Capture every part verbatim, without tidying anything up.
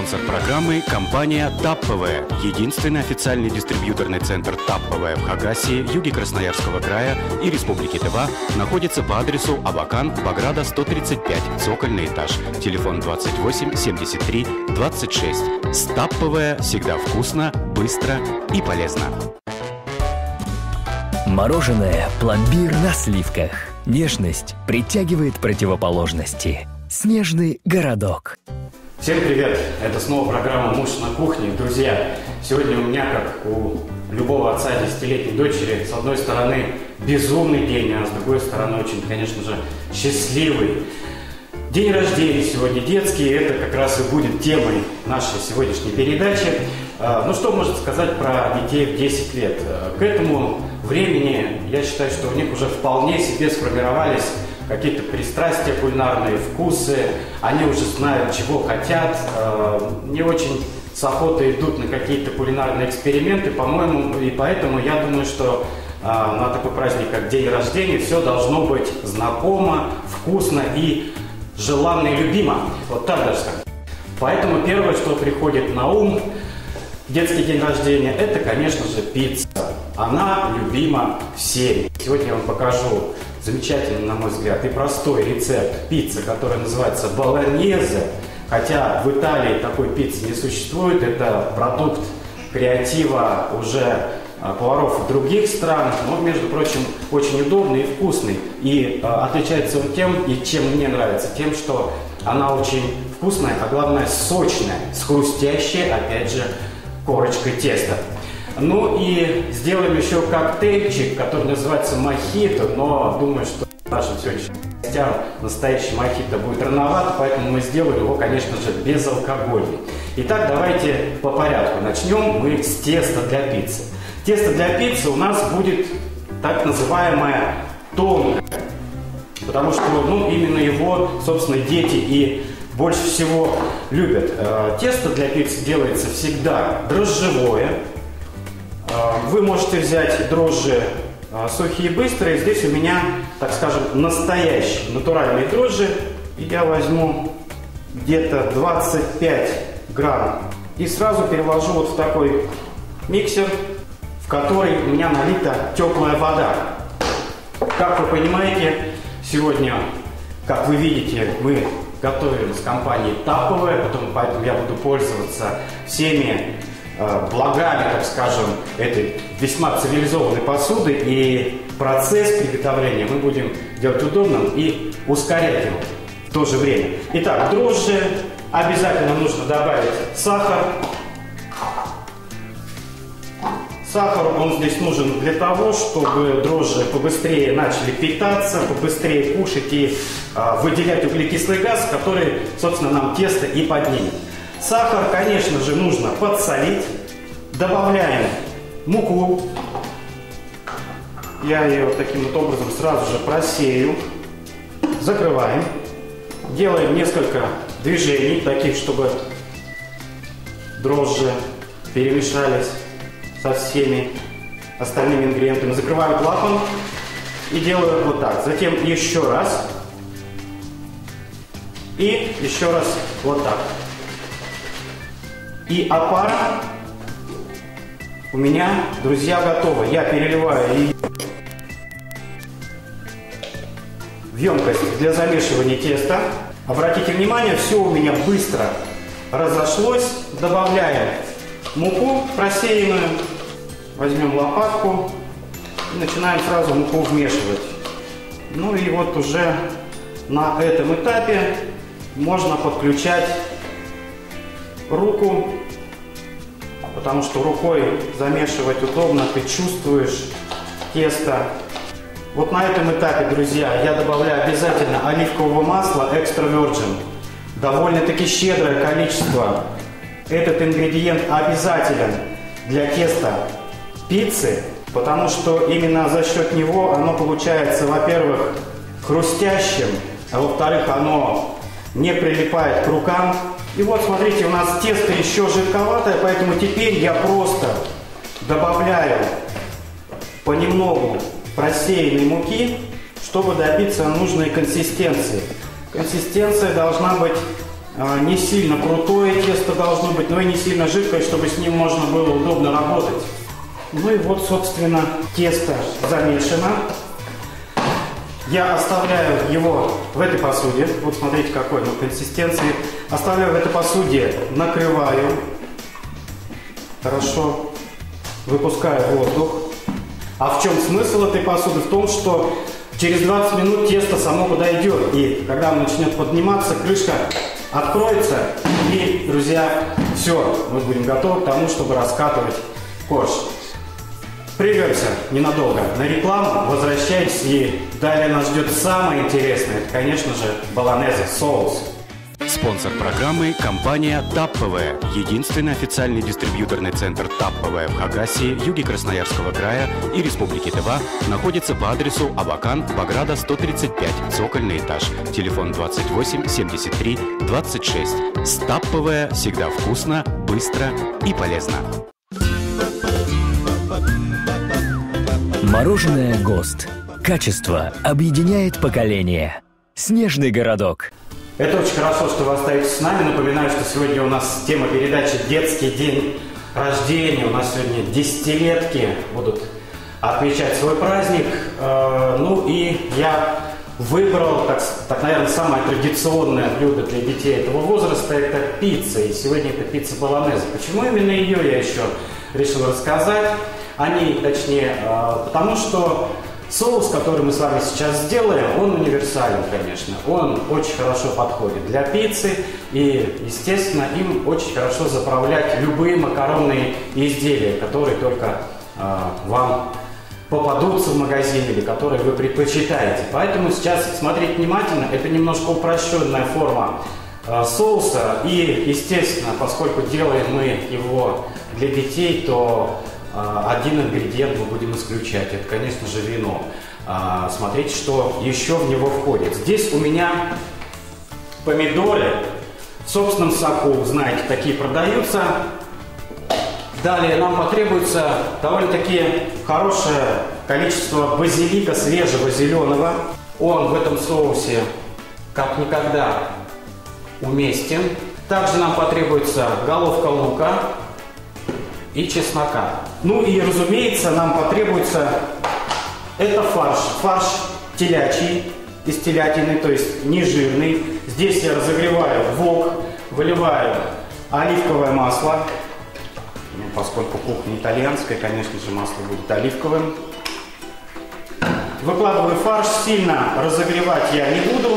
Спонсор программы – компания ТАП-ПВ. Единственный официальный дистрибьюторный центр ТАП-ПВ в Хакасии, юге Красноярского края и Республики Тыва находится по адресу Абакан, Баграта, сто тридцать пять, цокольный этаж. Телефон двадцать восемь семьдесят три двадцать шесть. С ТАП-ПВ всегда вкусно, быстро и полезно. Мороженое «Пломбир» на сливках. Нежность притягивает противоположности. Снежный городок. Всем привет! Это снова программа «Муж на кухне». Друзья, сегодня у меня, как у любого отца десятилетней дочери, с одной стороны безумный день, а с другой стороны очень, конечно же, счастливый. День рождения сегодня детский, это как раз и будет темой нашей сегодняшней передачи. Ну что можно сказать про детей в десять лет? К этому времени я считаю, что у них уже вполне себе сформировались какие-то пристрастия, кулинарные вкусы, они уже знают, чего хотят, не очень с охотой идут на какие-то кулинарные эксперименты, по-моему, и поэтому я думаю, что на такой праздник, как день рождения, все должно быть знакомо, вкусно и желанно и любимо. Вот так даже скажем. Поэтому первое, что приходит на ум, детский день рождения, это, конечно же, пицца. Она любима всеми. Сегодня я вам покажу замечательный, на мой взгляд, и простой рецепт пиццы, который называется болоньезе. Хотя в Италии такой пиццы не существует, это продукт креатива уже поваров других стран, но, между прочим, очень удобный и вкусный. И э, отличается он тем, и чем мне нравится, тем, что она очень вкусная, а главное сочная, с хрустящей, опять же, корочкой теста. Ну и сделаем еще коктейльчик, который называется мохито, но думаю, что нашим сегодняшним гостям настоящий мохито будет рановато, поэтому мы сделаем его, конечно же, безалкогольный. Итак, давайте по порядку. Начнем мы с теста для пиццы. Тесто для пиццы у нас будет так называемое тонкое, потому что ну, именно его, собственно, дети и больше всего любят. Тесто для пиццы делается всегда дрожжевое. Вы можете взять дрожжи сухие и быстрые. Здесь у меня, так скажем, настоящие натуральные дрожжи. Я возьму где-то двадцать пять грамм и сразу переложу вот в такой миксер, в который у меня налита теплая вода. Как вы понимаете, сегодня, как вы видите, мы готовим с компанией ТАП-ПВ, поэтому я буду пользоваться всеми э, благами, так скажем, этой весьма цивилизованной посуды, и процесс приготовления мы будем делать удобным и ускорять его в то же время. Итак, дрожжи, обязательно нужно добавить сахар. Сахар, он здесь нужен для того, чтобы дрожжи побыстрее начали питаться, побыстрее кушать и а, выделять углекислый газ, который, собственно, нам тесто и поднимет. Сахар, конечно же, нужно подсолить. Добавляем муку. Я ее вот таким вот образом сразу же просею. Закрываем. Делаем несколько движений, таких, чтобы дрожжи перемешались со всеми остальными ингредиентами. Закрываю клапан и делаю вот так. Затем еще раз. И еще раз вот так. И опара у меня, друзья, готова. Я переливаю ее в емкость для замешивания теста. Обратите внимание, все у меня быстро разошлось. Добавляем муку просеянную. Возьмем лопатку и начинаем сразу муку вмешивать. Ну и вот уже на этом этапе можно подключать руку, потому что рукой замешивать удобно, ты чувствуешь тесто. Вот на этом этапе, друзья, я добавляю обязательно оливкового масла Extra Virgin. Довольно-таки щедрое количество. Этот ингредиент обязателен для теста пиццы, потому что именно за счет него оно получается, во-первых, хрустящим, а во-вторых, оно не прилипает к рукам. И вот, смотрите, у нас тесто еще жидковатое, поэтому теперь я просто добавляю понемногу просеянной муки, чтобы добиться нужной консистенции. Консистенция должна быть Не сильно крутое тесто должно быть, но и не сильно жидкое, чтобы с ним можно было удобно работать. Ну и вот, собственно, тесто замешано. Я оставляю его в этой посуде. Вот смотрите, какой он консистенции. Оставляю в этой посуде, накрываю. Хорошо. Выпускаю воздух. А в чем смысл этой посуды? В том, что через двадцать минут тесто само подойдет. И когда оно начнет подниматься, крышка откроется. И, друзья, все, мы будем готовы к тому, чтобы раскатывать корж. Прервемся ненадолго на рекламу, возвращайтесь, и далее нас ждет самое интересное, это, конечно же, болонезе, соус. Спонсор программы – компания ТАППВ, единственный официальный дистрибьюторный центр ТАППВ в Хакасии, юге Красноярского края и Республики Тыва, находится по адресу Абакан, Баграда, сто тридцать пять, цокольный этаж, телефон двадцать восемь семьдесят три двадцать шесть. С ТАППВ всегда вкусно, быстро и полезно. Мороженое ГОСТ. Качество объединяет поколения. Снежный городок. Это очень хорошо, что вы остаетесь с нами. Напоминаю, что сегодня у нас тема передачи «Детский день рождения». У нас сегодня десятилетки будут отмечать свой праздник. Ну и я выбрал, так, так, наверное, самое традиционное блюдо для детей этого возраста – это пицца. И сегодня это пицца болонезе. Почему именно ее я еще решил рассказать о ней, точнее, потому что соус, который мы с вами сейчас сделаем, он универсален, конечно. Он очень хорошо подходит для пиццы, и, естественно, им очень хорошо заправлять любые макаронные изделия, которые только э, вам попадутся в магазине или которые вы предпочитаете. Поэтому сейчас смотрите внимательно, это немножко упрощенная форма э, соуса, и, естественно, поскольку делаем мы его для детей, то один ингредиент мы будем исключать, это, конечно же, вино. Смотрите, что еще в него входит. Здесь у меня помидоры в собственном соку, знаете, такие продаются. Далее нам потребуется довольно-таки хорошее количество базилика свежего зеленого. Он в этом соусе как никогда уместен. Также нам потребуется головка лука и чеснока. Ну и, разумеется, нам потребуется это фарш. Фарш телячий, из телятины, то есть не жирный. Здесь я разогреваю вок, выливаю оливковое масло. Ну, поскольку кухня итальянская, конечно же, масло будет оливковым. Выкладываю фарш, сильно разогревать я не буду.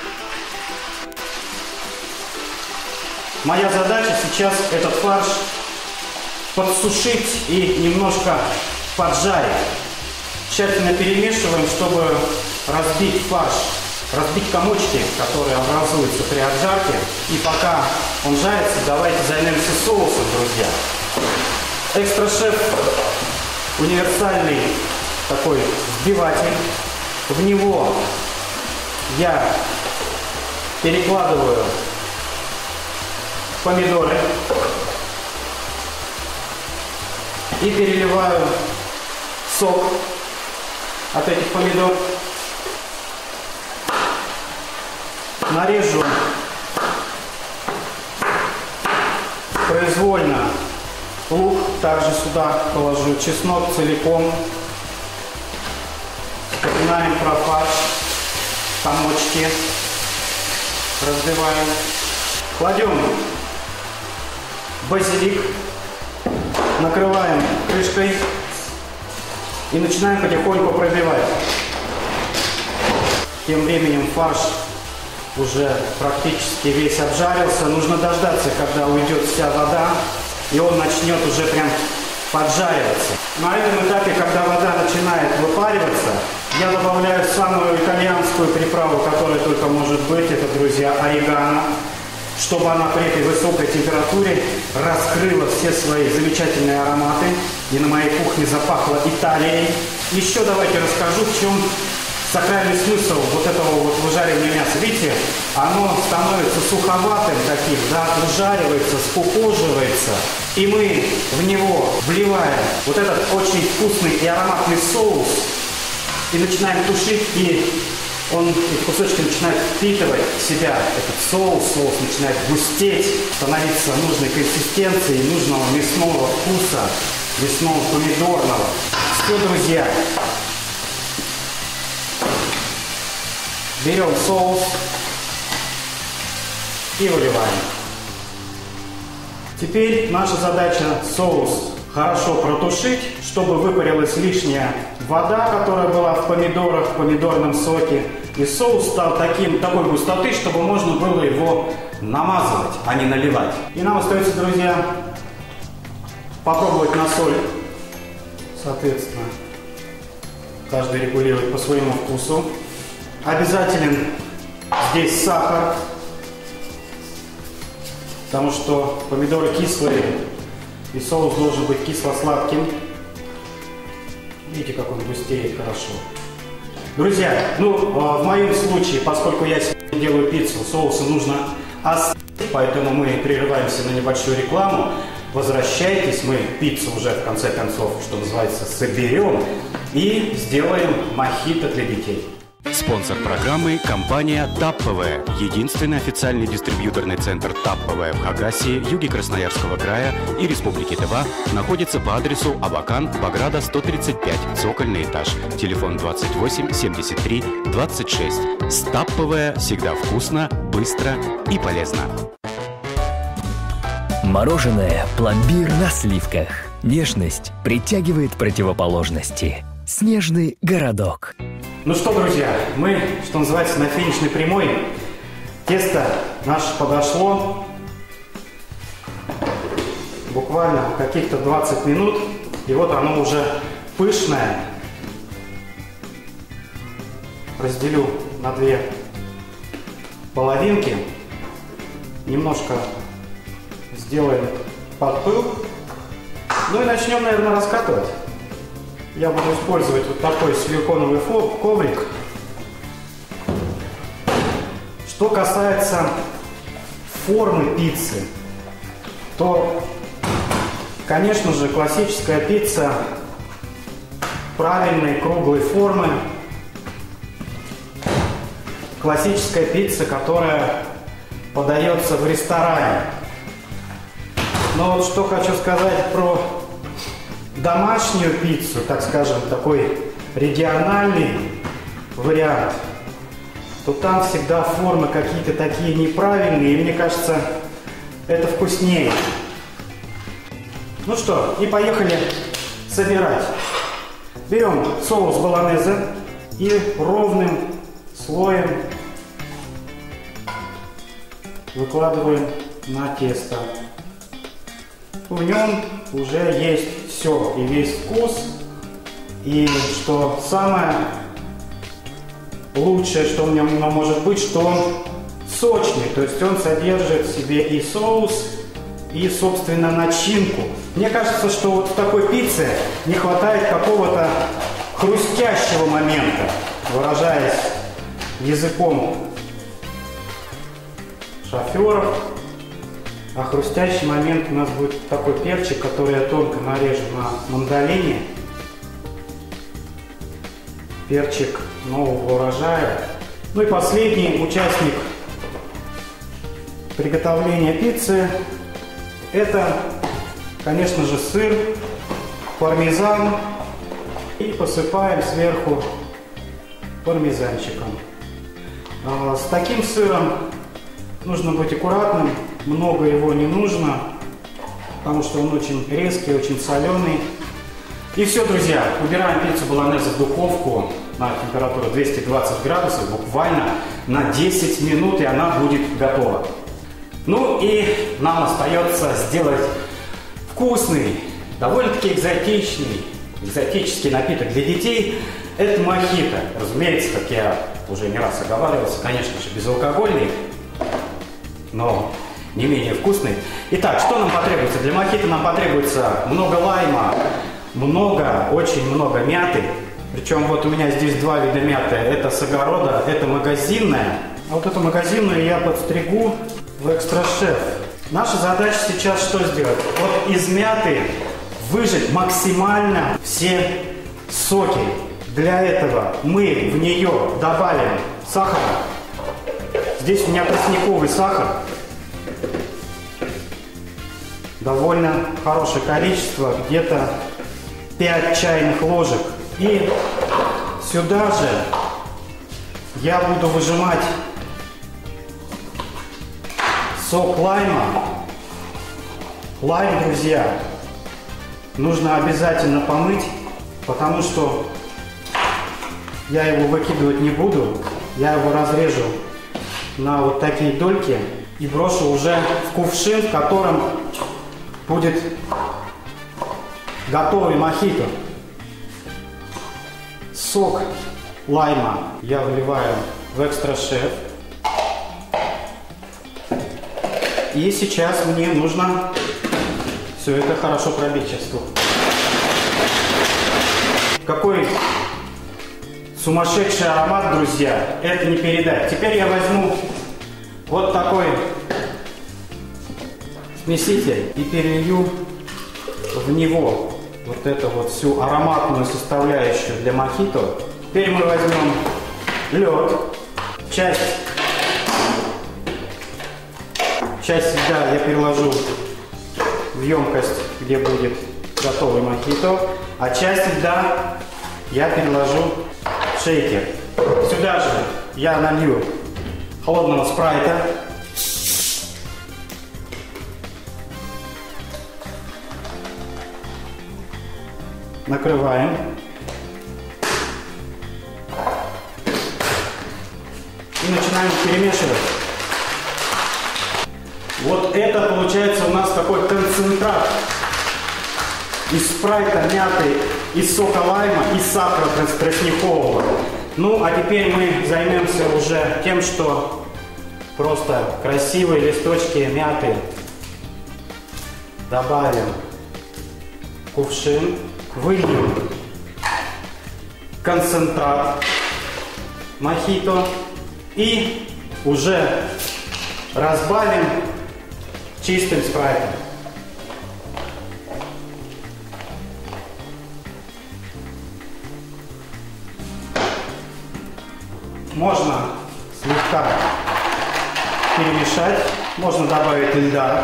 Моя задача сейчас этот фарш подсушить и немножко поджарить. Тщательно перемешиваем, чтобы разбить фарш, разбить комочки, которые образуются при обжарке. И пока он жарится, давайте займемся соусом, друзья. Экстра-шеф универсальный такой взбиватель. В него я перекладываю помидоры и переливаю сок от этих помидор. Нарежу произвольно лук, также сюда положу чеснок целиком. Вспоминаем про фарш, комочки разбиваем. Кладем базилик, накрываем крышкой и начинаем потихоньку пробивать. Тем временем фарш уже практически весь обжарился. Нужно дождаться, когда уйдет вся вода, и он начнет уже прям поджариваться. На этом этапе, когда вода начинает выпариваться, я добавляю самую итальянскую приправу, которая только может быть. Это, друзья, орегано. Чтобы она при этой высокой температуре раскрыла все свои замечательные ароматы. И на моей кухне запахло Италией. Еще давайте расскажу, в чем сакральный смысл вот этого вот выжаривания мяса. Видите, оно становится суховатым таким, да, выжаривается, скукоживается. И мы в него вливаем вот этот очень вкусный и ароматный соус. И начинаем тушить. И он, эти кусочки начинают впитывать в себя этот соус, соус начинает густеть, становиться нужной консистенции, нужного мясного вкуса, мясного помидорного. Все, друзья, берем соус и выливаем. Теперь наша задача соус хорошо протушить, чтобы выпарилась лишняя вода, которая была в помидорах, в помидорном соке. И соус стал таким, такой густоты, чтобы можно было его намазывать, а не наливать. И нам остается, друзья, попробовать на соль. Соответственно, каждый регулирует по своему вкусу. Обязателен здесь сахар, потому что помидоры кислые, и соус должен быть кисло-сладким. Видите, как он густеет хорошо. Друзья, ну, в моем случае, поскольку я сегодня делаю пиццу, соусы нужно остыть, поэтому мы прерываемся на небольшую рекламу. Возвращайтесь, мы пиццу уже, в конце концов, что называется, соберем и сделаем мохито для детей. Спонсор программы – компания ТАППВ, единственный официальный дистрибьюторный центр ТАППВ в Хакасии, юге Красноярского края и Республики Тыва, находится по адресу Абакан, Баграда, сто тридцать пять, цокольный этаж, телефон двадцать восемь семьдесят три двадцать шесть. С ТАППВ всегда вкусно, быстро и полезно. Мороженое пломбир на сливках. Нежность притягивает противоположности. Снежный городок. Ну что, друзья, мы, что называется, на финишной прямой. Тесто наше подошло. Буквально каких-то двадцать минут. И вот оно уже пышное. Разделю на две половинки. Немножко сделаем подпыл. Ну и начнем, наверное, раскатывать. Я буду использовать вот такой силиконовый коврик. Что касается формы пиццы, то, конечно же, классическая пицца правильной круглой формы. Классическая пицца, которая подается в ресторане. Но вот что хочу сказать про домашнюю пиццу, так скажем, такой региональный вариант, то там всегда формы какие-то такие неправильные, и мне кажется, это вкуснее. Ну что, и поехали собирать. Берем соус болонезе и ровным слоем выкладываем на тесто. В нем уже есть все, и весь вкус, и что самое лучшее, что в нем может быть, что он сочный, то есть он содержит в себе и соус, и, собственно, начинку. Мне кажется, что вот в такой пицце не хватает какого-то хрустящего момента, выражаясь языком шоферов. А хрустящий момент у нас будет такой перчик, который я тонко нарежу на мандолине. Перчик нового урожая. Ну и последний участник приготовления пиццы — это, конечно же, сыр, пармезан. И посыпаем сверху пармезанчиком. С таким сыром нужно быть аккуратным. Много его не нужно, потому что он очень резкий, очень соленый. И все, друзья, убираем пиццу болонезе в духовку на температуру двести двадцать градусов буквально на десять минут, и она будет готова. Ну и нам остается сделать вкусный, довольно-таки экзотичный, экзотический напиток для детей. Это мохито. Разумеется, как я уже не раз оговаривался, конечно же, безалкогольный, но не менее вкусный. Итак, что нам потребуется? Для мохито нам потребуется много лайма, много, очень много мяты. Причем вот у меня здесь два вида мяты. Это с огорода, это магазинная. А вот эту магазинную я подстригу в экстра-шеф. Наша задача сейчас что сделать? Вот из мяты выжать максимально все соки. Для этого мы в нее добавим сахара. Здесь у меня тростниковый сахар. Довольно хорошее количество, где-то пять чайных ложек. И сюда же я буду выжимать сок лайма. Лайм, друзья, нужно обязательно помыть, потому что я его выкидывать не буду. Я его разрежу на вот такие дольки и брошу уже в кувшин, в котором будет готовый мохито. Сок лайма я выливаю в экстра-шеф. И сейчас мне нужно все это хорошо пробить. Сейчас тут. Какой сумасшедший аромат, друзья, это не передать. Теперь я возьму вот такой смеситель и перелью в него вот эту вот всю ароматную составляющую для мохито. Теперь мы возьмем лед, часть, часть всегда я переложу в емкость, где будет готовый мохито, а часть льда я переложу в шейкер. Сюда же я налью холодного спрайта. Накрываем. И начинаем перемешивать. Вот это получается у нас такой концентрат из спрайта, мяты, из сока лайма и сахара тростникового. Ну, а теперь мы займемся уже тем, что просто красивые листочки мяты добавим в кувшин, выльем концентрат мохито и уже разбавим чистым спрайтом. Можно слегка перемешать, можно добавить льда,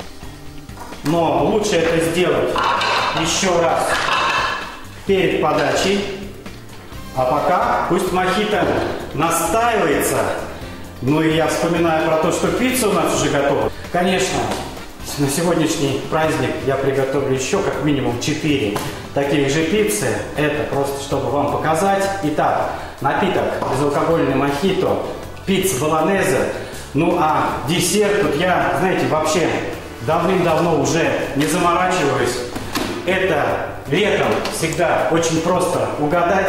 но лучше это сделать еще раз перед подачей, а пока пусть мохито настаивается. Ну и я вспоминаю про то, что пицца у нас уже готова. Конечно, на сегодняшний праздник я приготовлю еще как минимум четыре таких же пиццы. Это просто чтобы вам показать. Итак, напиток безалкогольный мохито, пицца болонезе. Ну а десерт, тут я, знаете, вообще давным-давно уже не заморачиваюсь. Это летом всегда очень просто угадать.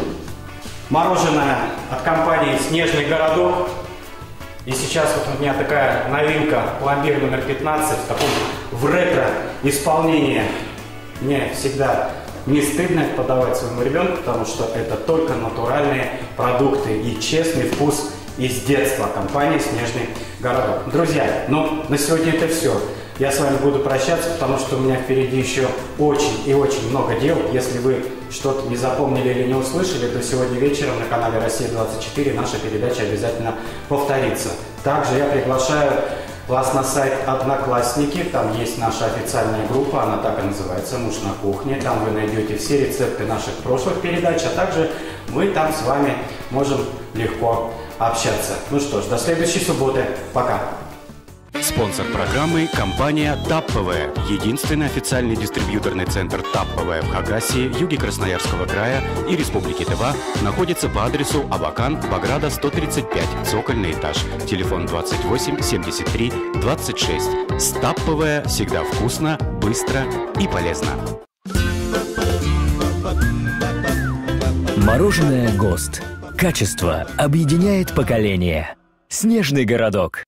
Мороженое от компании «Снежный городок». И сейчас вот у меня такая новинка, пломбир номер пятнадцать, в таком в ретро-исполнении. Мне всегда не стыдно подавать своему ребенку, потому что это только натуральные продукты и честный вкус из детства. Компания «Снежный городок». Друзья, ну на сегодня это все. Я с вами буду прощаться, потому что у меня впереди еще очень и очень много дел. Если вы что-то не запомнили или не услышали, то сегодня вечером на канале «Россия двадцать четыре» наша передача обязательно повторится. Также я приглашаю вас на сайт «Одноклассники». Там есть наша официальная группа, она так и называется «Муж на кухне». Там вы найдете все рецепты наших прошлых передач, а также мы там с вами можем легко общаться. Ну что ж, до следующей субботы. Пока! Спонсор программы – компания ТАППВ, единственный официальный дистрибьюторный центр ТАППВ в Хакасии, юге Красноярского края и Республики Тыва, находится по адресу Абакан, Баграда, сто тридцать пять, цокольный этаж, телефон двадцать восемь семьдесят три двадцать шесть. С ТАППВ всегда вкусно, быстро и полезно. Мороженое ГОСТ. Качество объединяет поколения. Снежный городок.